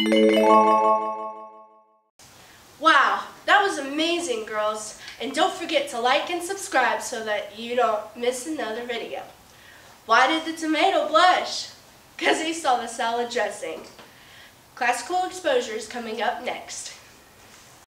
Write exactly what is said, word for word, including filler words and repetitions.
Wow, that was amazing, girls. And don't forget to like and subscribe so that you don't miss another video. Why did the tomato blush? Because he saw the salad dressing. Classical exposure is coming up next.